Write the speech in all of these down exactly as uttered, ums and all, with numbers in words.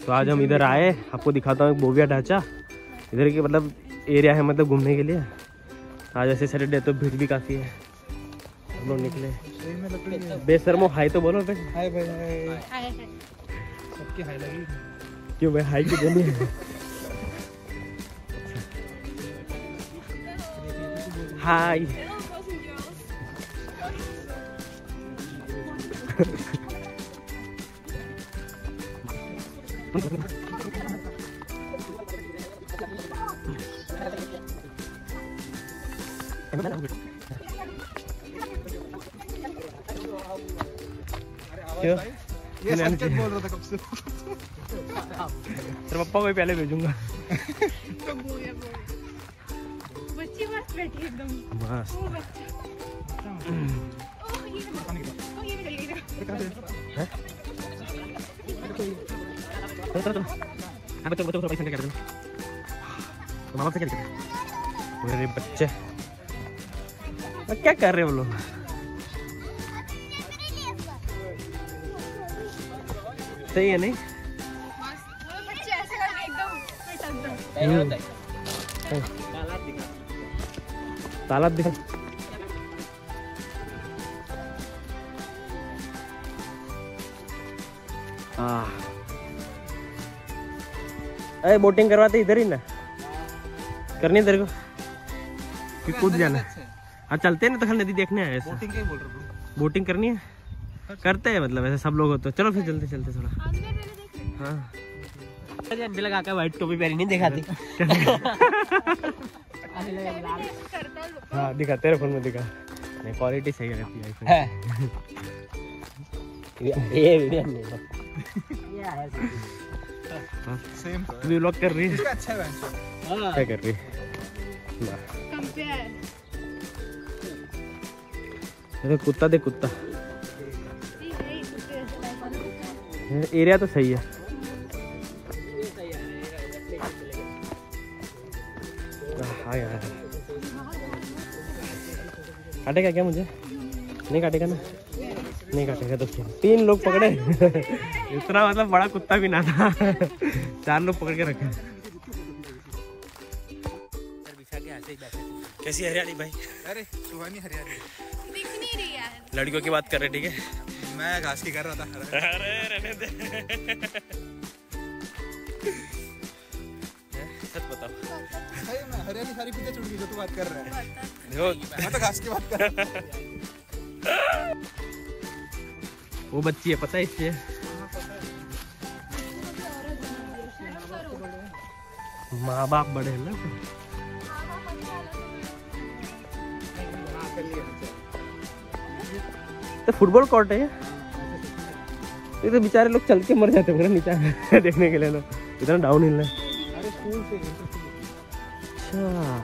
तो आज हम इधर आए, आपको दिखाता हूँ बोबिया ढांचा। इधर की मतलब एरिया है मतलब घूमने के लिए। आज ऐसे सैटरडे तो भीड़ भी काफ़ी है। हम लोग निकले। बेशर्मो हाई तो बोलो भाई। हाय भाई हाय। सबकी हाई लगी। क्यों भाई हाई की देनी है? हाय। क्यों? ये संकेत बोल रहा था कब से। तेरे पापा को ही पहले भेजूंगा। बच्ची मस्त बैठी एकदम मस्त। वो बच्चा ओ ये ओ ये निकल गई। हैं? चलो चलो चलो। हाँ बच्चों बच्चों को पैसे क्या कर रहे हो? तो मामा से क्या कर रहे हो? मेरे बच्चे क्या कर रहे हो लोग? सही है नहीं? बच्चे ऐसे करके एकदम तालाब दिखा। हाँ अरे बोटिंग करवाते इधर ही ना करनी है तेरे को कि कूद जाना है? हाँ चलते हैं ना तो खाली नदी देखने आए। बोटिंग क्या बोल रहे हो? बोटिंग करनी है, करते हैं मतलब ऐसे सब लोग हो तो चलो फिर चलते चलते थोड़ा। हाँ लगा के व्हाइट टोपी पहनी नहीं दिखाती। हाँ दिखा तेरे फोन में दिखा। नहीं क्वालिटी सही रहती है ये वीडियो नहीं है। सेम भी व्लॉग कर रही है। इसका अच्छा है। क्या कर रही है? कंपेयर अरे कुत्ता दे कुत्ता। एरिया तो सही है। हाँ यार काटेगा क्या मुझे? नहीं काटेगा ना? नहीं काटेगा तो क्या? तीन लोग पकड़े। इतना मतलब बड़ा कुत्ता भी ना था। चार लोग पकड़ के रखे। कैसी हरियाली भाई? अरे सुहानी हरियाली दिख नहीं रही यार। लड़कियों की बात कर रहे ठीक है? मैं घास की कर रहा था। अरे रहने दे। सच बताओ। भाई मैं हरियाली सारी पीछे छूट गई जो तू बात कर रहा है। देखो मैं तो घास की बात कर रहा हूँ। वो बच्ची है पता है इससे। माँ बाप बड़े हैं ना। तो फुटबॉल कोर्ट है ये तो बेचारे लोग चल के मर जाते होंगे ना नीचे देखने के लिए लोग। इतना डाउन हिल है। अरे स्कूल से अच्छा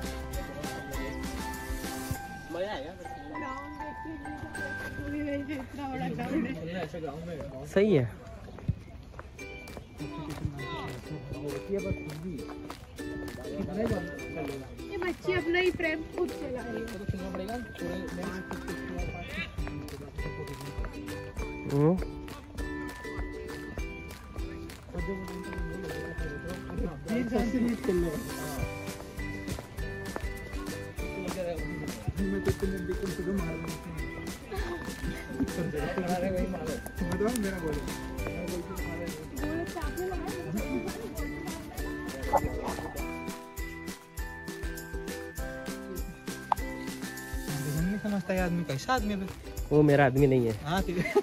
सही है। ये बच्ची अपना ही फ्रेम खुद चला रही है। मेरा गोल नहीं समझता है आदमी कैसा आदमी है। वो मेरा आदमी नहीं है। हाँ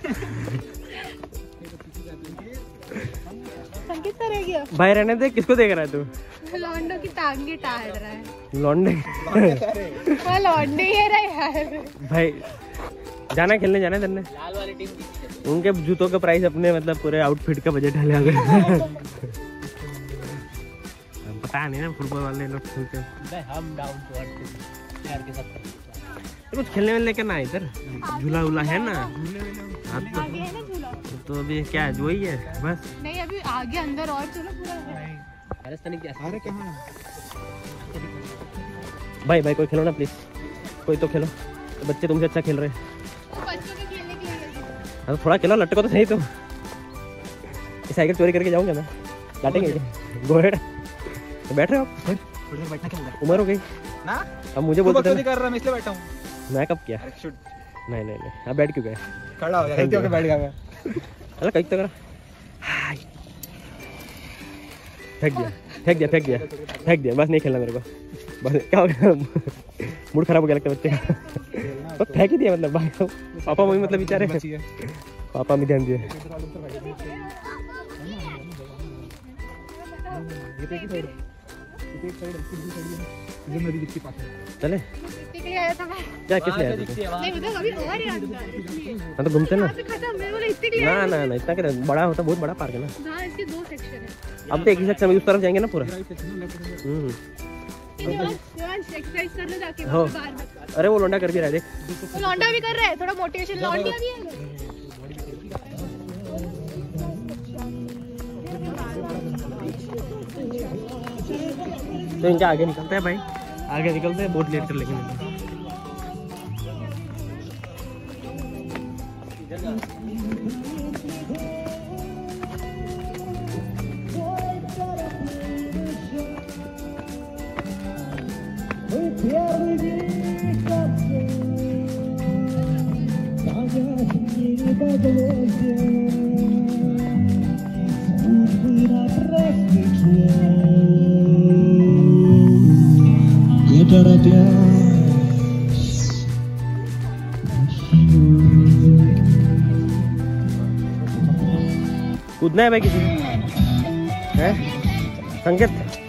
संकेत तो रह गया। भाई रहने दे। किसको देख रहा है तू? लॉन्डो की टांगे टाड़ रहा है। लौंडे वो लॉन्डे ही है रहा यार। भाई जाना खेलने जाना है तेने? लाल वाली टीम उनके जूतों का प्राइस अपने मतलब पूरे आउटफिट का बजट है आगे। पता नहीं ना फुटबॉल वाले लोग खेलते हैं। हम डाउन टू अर्थ यार के साथ कुछ खेलने में लेकर ना इधर झूला वूला है ना? आगे है ना झूला? तो अभी क्या है वही है बस। नहीं अभी आगे अंदर और चलो पूरा है। अरे कहाँ भाई भाई कोई खेलो ना प्लीज। कोई तो खेलो। बच्चे तुमसे अच्छा खेल रहे हैं। बच्चों के खेलने के लिए अब थोड़ा खेलो लट्टको तो सही तुम। आपकी साइकिल चोरी करके जाऊंगा मैं, डांटेंगे गो हेड। तो बैठ रहे हो आप? थोड़ी देर बैठना क्या होगा उम्र हो गई ना, अब मुझे तू बोलते बकचोदी थे कर रहा है, मैं इसलिए बैठा हूँ। मैं कब किया? अरे शुड, नहीं नहीं नहीं आप बैठ क्यों गए? खड़ा हो गया, गलती होकर बैठ गया मैं। अरे कहीं तो करा, फेंक दिया फेंक दिया फेंक दिया फेंक दिया, बस नहीं खेलना मेरे को, बस क्या हो गया मूड खराब हो गया लगता है बच्चे का। बस फेंक ही दिया मतलब, पापा मम्मी मतलब बेचारे, पापा में ध्यान दिए। चले क्या किस लिए आया तू? हाँ तो घूमते ना ना ना ना इतना क्या, बड़ा होता बहुत बड़ा पार्क है ना। इसके दो सेक्शन है। अब तो एक ही सेक्शन में उस तरफ जाएंगे ना पूरा। हम्म एक्सरसाइज करने जाके हो, बाहर में। अरे वो लोंडा कर भी रहा है देख, वो लौंडा भी कर रहा है, थोड़ा मोटिवेशन लौंडिया भी है। तो इनका आगे निकलते हैं भाई, आगे निकलते हैं, बहुत लेट कर लेकिन कूदना है भाई किसी है संकेत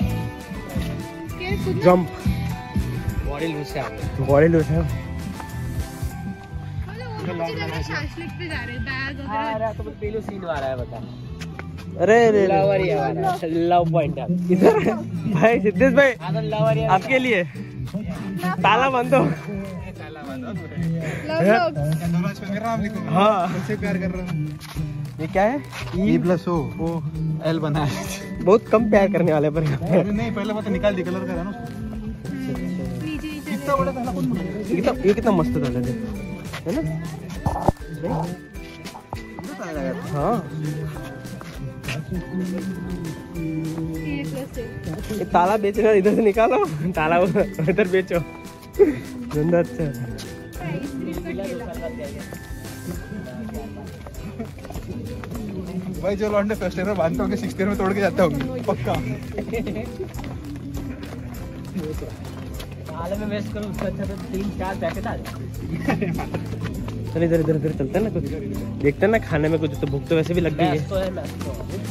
जंप बॉडी लूज से आ गया। बॉडी लूज है। शाशलिक पे जा रहे हैं, बैग हाँ वगैरह। अरे तो पहले सीन आ रहा है बता, अरे रे लवर ही आ रहा है, लव पॉइंट है इधर भाई सिद्धेश भाई हाँ तो लवर ही आपके लिए ताला बंद दो। लव लव हाँ उससे प्यार कर रहा हूँ। ये क्या है? ई प्लस ओ वो एल बना है। बहुत कम प्यार करने वाले पर अरे नहीं पहले पता निकाल दी, कलर करा ना उसको। नीचे नीचे कितना बड़ा था कौन बना ये कितना ये कितना मस्त था देख, है ना? हाँ ये प्लस है। ये ताला बेचना इधर से निकालो, ताला इधर बेचो, धंधा अच्छा है। भाई जो लौंडे फर्स्ट ईयर में बांधता हूँ सिक्स ईयर में तोड़ के जाता हूँ पक्का। हाल में वेस्ट करो उससे अच्छा तो तीन चार पैकेट आ जाए। चल इधर इधर इधर चलते हैं ना, कुछ देखते हैं ना खाने में कुछ, तो भूख तो वैसे भी लग गई मैच है। तो है मैच तो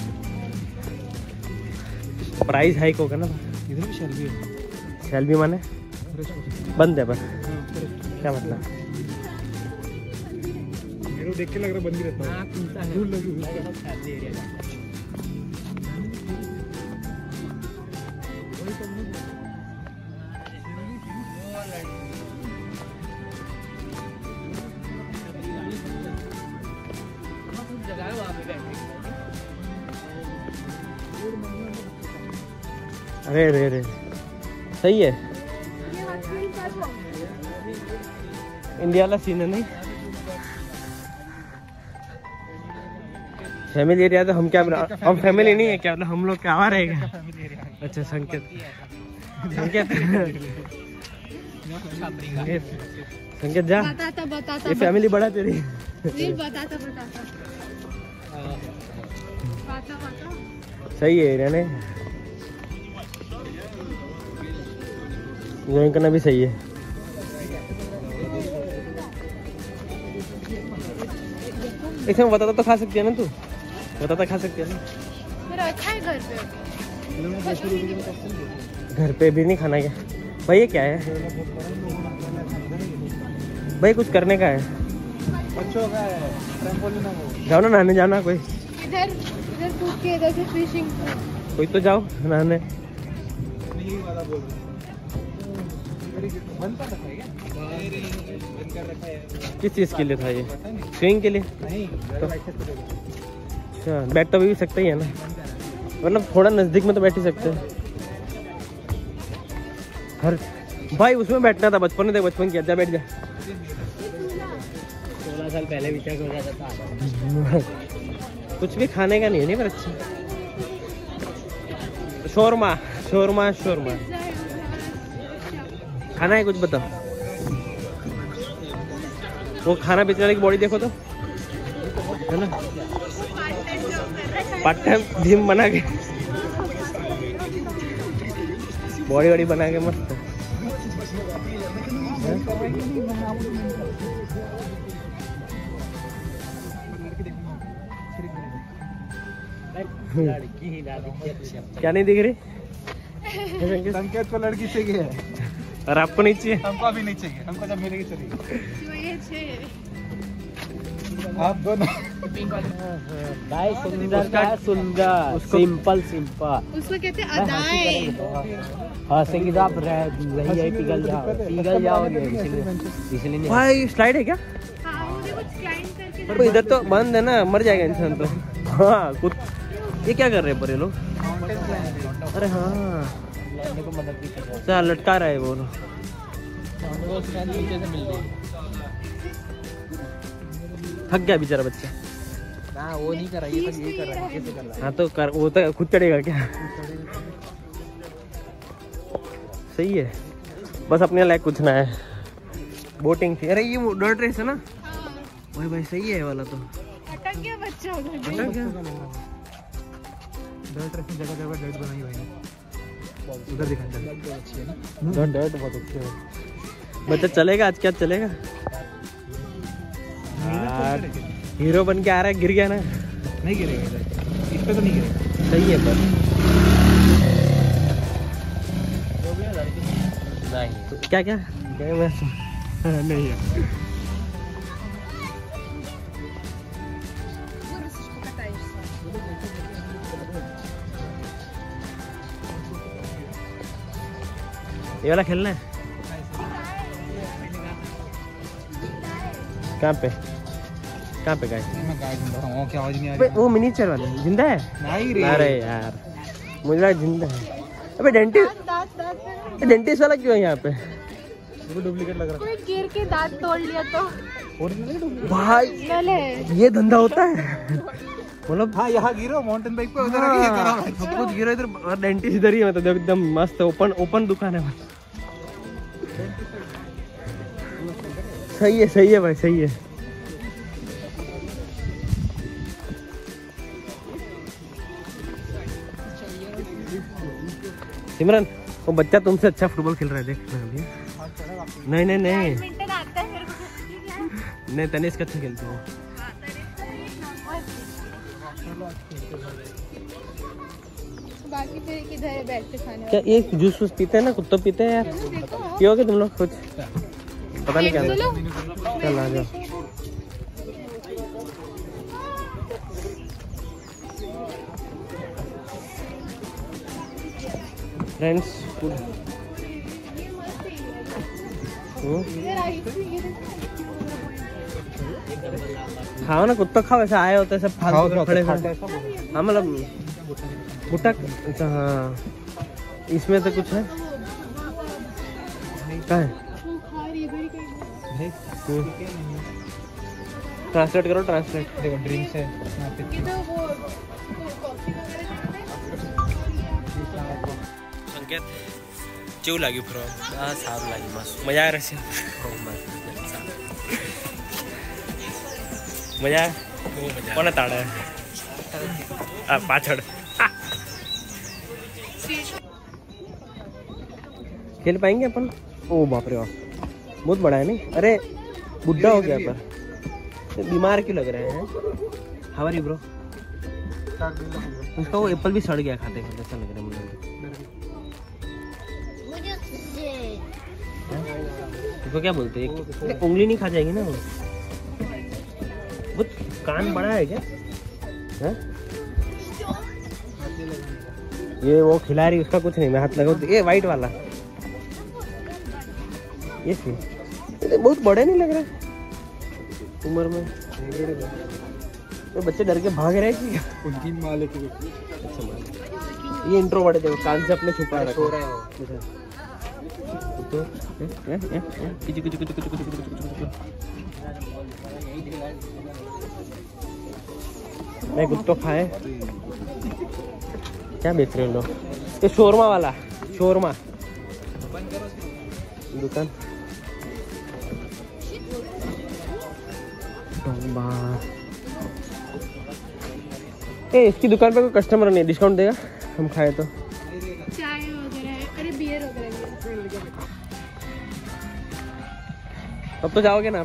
प्राइस हाइक होगा ना। इधर भी शैल भी है, शैल भी माने बंद है पर क्या मतलब? मेरे को देख के लग रहा है बंद ही रहता है। हाँ खुलता है दूर लगी हुई है। फैमिली एरिया का जगह है वहाँ पे बैठने की। अरे रे रे सही है, ये हॉस्पिटल का वो। इंडिया वाला सीन है नहीं। फैमिली एरिया तो हम क्या बना, हम फैमिली नहीं है क्या, मतलब हम लोग क्या आवा रहेगा। अच्छा संकेत संकेत संकेत संकेत जा, बताता बताता ये फैमिली बड़ा तेरी। रील बताता बताता बाता बाता। सही है एरिया ने, ज्वाइन करना भी सही है। इसमें बताता तो खा सकती है ना तू, बताता खा सकती है ना। मेरा अच्छा है घर पे। घर पे भी नहीं खाना क्या भाई? ये क्या है भाई? कुछ करने का है, बच्चों का है, ट्रैम्पोलिन है वो। जाओ ना नहाने, जाना कोई इधर इधर कूद के इधर से फिशिंग। कोई तो जाओ नहाने। यही वाला बोल रहा हूँ। बंद कर रखा है क्या? बंद कर रखा है। किस चीज़ के लिए था ये? पता नहीं। स्विंग के लिए? नहीं तो अच्छा बैठ तो भी सकते ही है ना, मतलब थोड़ा नज़दीक में तो बैठ ही सकते हैं। हर भाई उसमें बैठना था, बचपन में, बचपन किया जा, बैठ जा। सोलह साल पहले भी चेक हो जाता था। कुछ भी खाने का नहीं है नहीं पर अच्छा शोरमा शोरमा शोरमा खाना है कुछ बताओ। वो खाना बेचने वाले की बॉडी देखो तो है ना पार्ट टाइम जिम बना के बॉडी वॉडी बना के मस्त है। क्या नहीं दिख रही संकेत को लड़की चाहिए और आपको नहीं चाहिए? हमको अभी नहीं चाहिए, हमको जब मिलेगी चलेगी। आप दोनों भाई सुंदर का सुंदर सिंपल सिंपल उसको कहते हैं अदाएं। हाँ संगीत आप रह रही है पिघल जाओ पिघल जाओगे इसलिए इसलिए नहीं। भाई स्लाइड है क्या? हाँ मुझे कुछ क्लाइंब करके तो इधर तो बंद है ना मर जाएगा इंसान तो। हाँ कुछ ये क्या कर रहे हैं पर ये लोग? अरे हाँ को मदद भी कर रहा अच्छा लटका रहा है वो लोग। है वो स्ट्रेंथ नीचे से मिल रही है। थक गया बेचारा बच्चा। ना वो नहीं कर रहा ये सब ये कर रहा है कैसे कर रहा हाँ तो कर वो तो खुद चढ़ेगा क्या? सही है बस अपने लायक कुछ ना है। बोटिंग थी। अरे ये वो डर्ट रेस है ना भाई भाई सही है ये वाला तो। अटक गया बच्चा उधर। अटक गया। डर्ट रेसिंग जगह जगह डर्ट बनाई भाई ने। उधर दिखा डर्ट डर्ट बहुत अच्छे है। बच्चा चलेगा आज क्या चलेगा? यार हीरो बन के आ रहा है गिर गया ना। नहीं गिरेगा इधर, इस पे तो नहीं गिरेगा। सही है पर नहीं तो क्या क्या गए मैं नहीं है। ये वाला खेलना है कहाँ पे कहाँ पे गाय? मैं गाय ढूंढ रहा हूँ, क्या आवाज नहीं आ अबे रही? वो मिनीचर वाला जिंदा है? नहीं रे। अरे यार मुझे लगा जिंदा है। अबे डेंटिस्ट दांत दांत डेंटिस्ट वाला क्यों है यहाँ पे? डुप्लीकेट लग रहा कोई गिर के दांत तोड़ लिया तो है। भाई चले। ये धंधा होता है मतलब। हाँ यहाँ गिरो माउंटेन बाइक पे उधर आके ये करा भाई। सब कुछ गिरा इधर और डेंटिस्ट इधर ही है मतलब एकदम मस्त ओपन ओपन दुकान है। सही है सही है भाई सही है। सिमरन वो बच्चा तुमसे अच्छा फुटबॉल खेल रहा है देख अभी। नहीं नहीं नहीं बैडमिंटन आता है मेरे को। ठीक है नहीं तनिष्क अच्छा खेलते हो। बाकी फिर किधर है बैठ के खाने क्या ये जूस वूस पीते हैं ना कुत्तो पीते हैं यार? पियोगे तुम लोग कुछ? पता नहीं क्या चलो चल आ जाओ। फ्रेंड्स खाओ ना कुत्ता खाओ ऐसा आए होते सब फालतू खड़े खड़े। हाँ मतलब भुट्टा अच्छा हाँ इसमें तो कुछ है क्या है? ट्रांसलेट करो ट्रांसलेट। देखो ड्रिंक्स है यहाँ पे। संकेत चेव लागी फिर साफ लागी मस्त मजा आ रहा है। मजा कोण ताड़ है पाछड़ खेल पाएंगे अपन? ओ बाप रे बाप बहुत बड़ा है नहीं? अरे बुढ़ा हो गया पर बीमार क्यों लग रहे हैं? How are you bro? उसका वो एप्पल भी सड़ गया खाते खाते ऐसा लग रहा है मुझे। उसको क्या बोलते हैं? उंगली नहीं खा जाएगी ना वो? बहुत कान बड़ा है क्या है? ये वो खिला रही उसका कुछ नहीं मैं हाथ लगाऊं। ये वाइट वाला ये सी ये बहुत बड़े नहीं लग रहे उम्र में। तो बच्चे डर के भाग रहे हैं कि उनकी माले की अच्छा ये इंट्रो बड़े देखो कान से अपने छुपा रखो। तो किचु किचु किचु किचु किचु किचु मैं कुछ तो खाए। क्या बेच रहे हो लोग? ये शोरमा वाला, शोरमा दुकान। ए, इसकी दुकान पे कोई कस्टमर नहीं, डिस्काउंट देगा हम खाए तो? चाय वगैरह, अरे बियर वगैरह। अब तो जाओगे ना आप?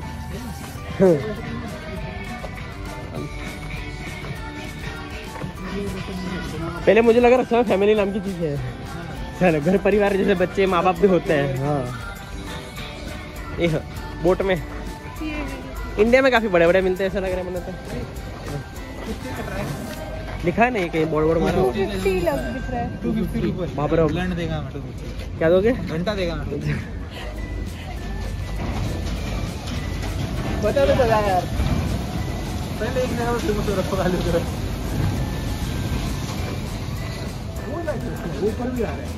पहले मुझे लगा रहा फैमिली नाम की चीज है, चलो घर परिवार जैसे बच्चे माँ बाप भी होते हैं। हाँ, ये बोट में इंडिया में काफी बड़े बड़े मिलते हैं ऐसा लग रहा है। मैंने तो लिखा है नहीं कहीं बोर्ड बोर्ड मारा। टू फिफ्टी लग दिख रहा है। टू फिफ्टी रुपये वहाँ पर ब्लेंड देगा मैं टू फिफ्टी। क्या दोगे? घंटा देगा मैं। बता दो बता यार। पहले एक जगह पे फेमस हो रखो वाले तरफ। ऊपर भी आ रहा है।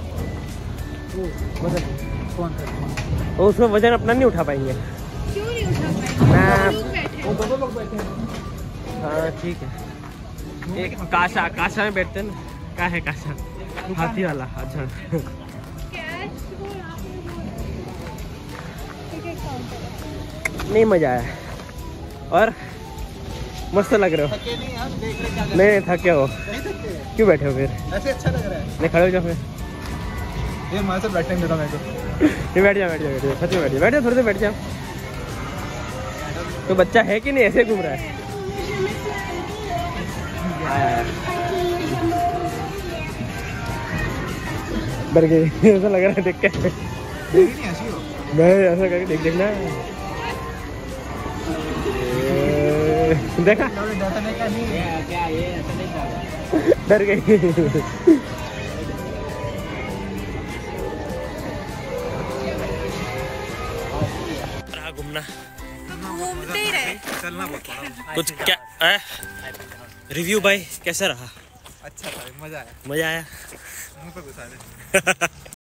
कौन सा? तो उसमें वजन अपना नहीं उठा पाएंगे। क्यों नहीं उठा पाएंगे? मैं- लोग बैठे हैं। वो दोनों लोग बैठे हैं। हाँ ठीक है। एक काशा, काशा में बैठते हैं ना। क्या है काशा? हाथी वाला। अच्छा कैश वो यहाँ पे वो है। Ticket counter. नहीं मजा आया और मस्त लग रहे हो। थके नहीं आप देख रहे क्या कर नहीं थके हो? नहीं थके। क्यों बैठे हो फिर? ऐसे अच्छा लग रहा है। नहीं खड़े हो जाओ फिर। ये हमारे से बैठने देता मेरे को। नहीं बैठ जाओ बैठ जाओ बैठ जाओ सच में बैठ जाओ बैठ जाओ थोड़ी देर बैठ जाओ। तो बच्चा है कि नहीं ऐसे घूम रहा है? डर गई ऐसा लग रहा है देख के। देखी नहीं ऐसी हो। मैं ऐसा करके देख देखना ए, देखा डरने का नहीं है। क्या ये ऐसा नहीं था? डर गई। रहा घूमना घूमते ही रहे। चलना पड़ता। कुछ क्या है? रिव्यू भाई कैसा रहा? अच्छा था, मजा आया। मजा आया? मुंह पे घुसा दे।